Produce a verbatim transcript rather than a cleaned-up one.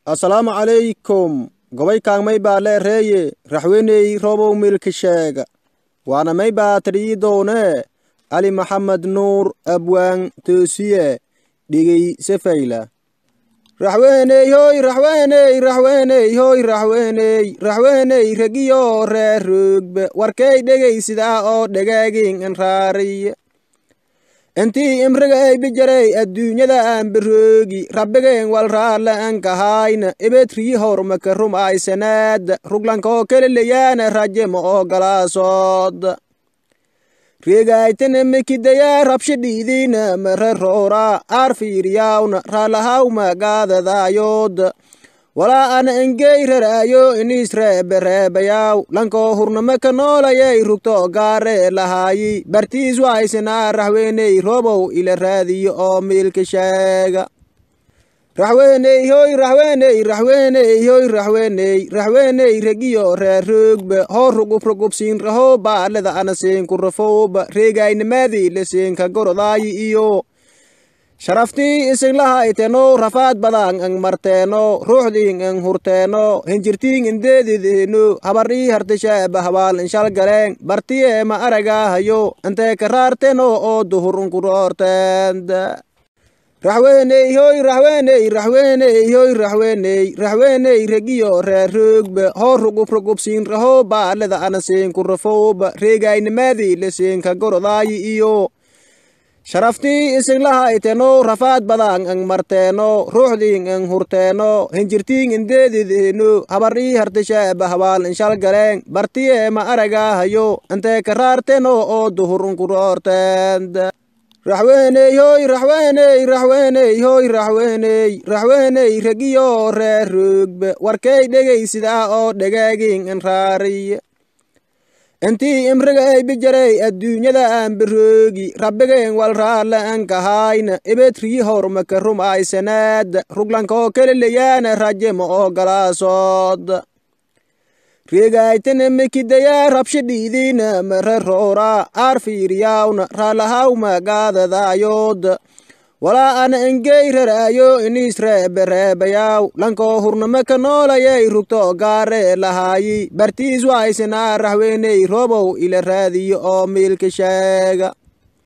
Assalamu alaikum. Gobay kaang may ba le reye raxweyney robow milki sheega waana may ba tiriidoone Ali Muhammad Nuur abwaan toosiye dhigay sefayla raxweyney hoy raxweyney raxweyney hoy raxweyney raxweyney ragiyo reer rugbe warkay dhegay sida oo dhagaagin in raariye intii imriga ay bijaray adduunyada aan biroogi rabbigeen wal raala aan kahayna ibetrii hormaka rum ay sanaad ruglankoo keleleyaana rajemo oo galaasood reegaytana mikidaya rabshidhiidiina mararoora aarfiiriyawna raalahawma gaadadaayood walaa ana engey raraayo inisreebereebayaw lankoo hurnamaka noolayay rugto gaare lahaayi bartiis waaysanaa raxweyney robow ila raadiyo oo miilka sheega raxweyney hoy raxweyney raxweyney hoy raxweyney raxweyney ragiyo reer rugbe hoo rugub rugubsiin raho baalada ana siinku rafowba reegaynamaadii la siinka gorodaayi iyo sharaftii isin lahayteno rafaad badaan ang marteeno ruuxdiin ang hurteeno hinjirtiin indeedideeno habarii hartishaaba habaal inshal galeen bartiye ma aragaahayo intee karaarteno oo duhurun kuroorteend raxweyney hoy raxweyney raxweyney hoy raxweyney raxweyney ragiyo reer rugbe hoo rugub rugubsiin raho baalada ana siinku rafowba reegaynamaadii la siinka gorodaayi iyo sharaftii isin lahayteno rafaad badaan ang marteeno ruuxdiin ang hurteeno hinjirtiin indeedideeno habarii hartishaaba habaal inshal galeen bartiye ma aragaahayo intee karaarteno oo duhurun kuroorteend raxweyney hoy raxweyney raxweyney hoy raxweyney raxweyney ragiyo reer rugbe warkay dhegay sida oo dhagaagin in raariye intii imriga ay bijaray adduunyada aan biroogi rabbigeen wal raala aan kahayna ibetrii hormaka rum ay sanaad ruglankoo keleleyaana rajemo oo galaasood reegaytana mikidaya rabshidhiidiina mararoora aarfiiriyawna raalahawma gaadadaayood walaa ana engey raraayo inisreebereebayaw lankoo hurnamaka noolayay rugto gaare lahaayi bartiis waaysanaa raxweyney robow ila raadiyo oo miilka sheega